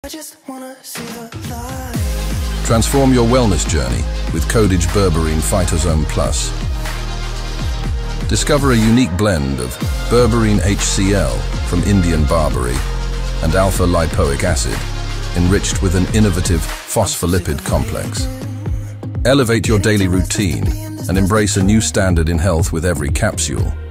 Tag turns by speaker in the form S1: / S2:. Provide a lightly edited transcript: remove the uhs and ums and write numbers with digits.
S1: Transform your wellness journey with Codeage Berberine Phytosome Plus. Discover a unique blend of Berberine HCL from Indian Barberry and Alpha Lipoic Acid, enriched with an innovative phospholipid complex. Elevate your daily routine and embrace a new standard in health with every capsule.